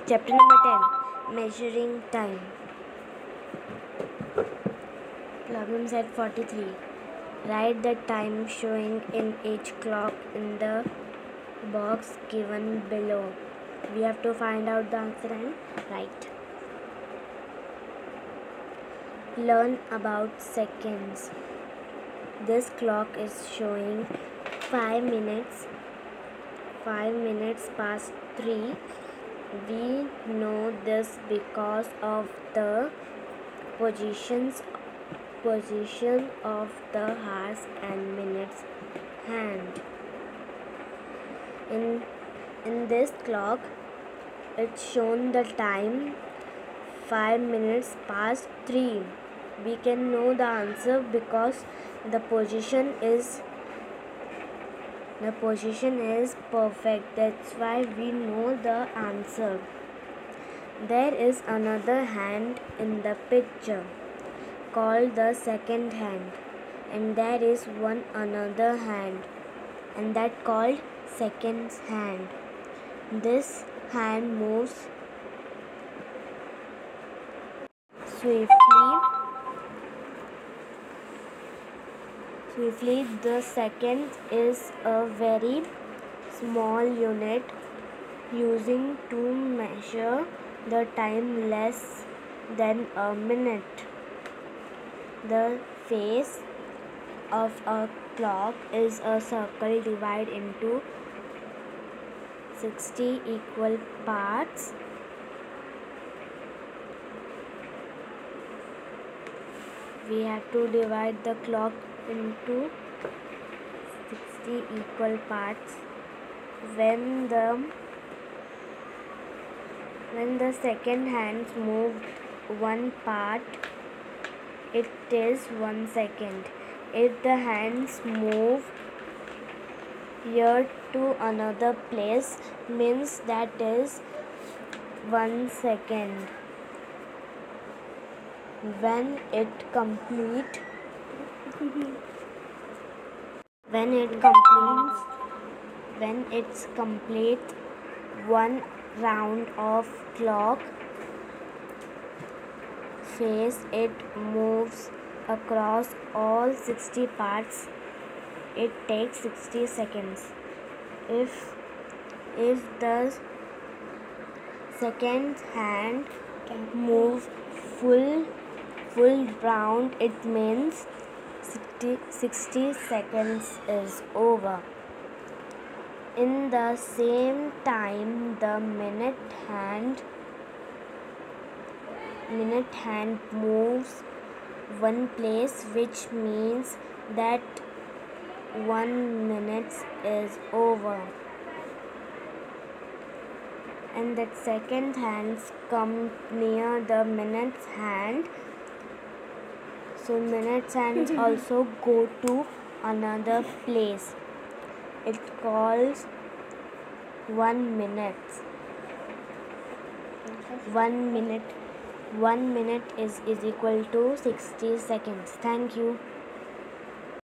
Chapter number 10, Measuring Time. Problem set 43. Write the time showing in each clock in the box given below. We have to find out the answer and write. Learn about seconds. This clock is showing 5 minutes past 3. We know this because of the position of the hours and minutes hand. In this clock, it's shown the time 5 minutes past 3. We can know the answer because the position is perfect. That's why we know the answer. There is another hand in the picture called the second hand, and there is one another hand, and that called second hand. This hand moves swiftly. The second is a very small unit using to measure the time less than a minute. The face of a clock is a circle divided into 60 equal parts. We have to divide the clock into 60 equal parts. When the second hand moved one part, it is 1 second. If the hands move here to another place, means that is 1 second. When it's complete one round of clock face, it moves across all 60 parts. It takes 60 seconds. If the second hand moves full round, it means 60 seconds is over. In the same time, the minute hand moves one place, which means that 1 minute is over. And that second hands come near the minute's hand. So minute's hands also go to another place. It calls 1 minute. 1 minute is equal to 60 seconds. Thank you.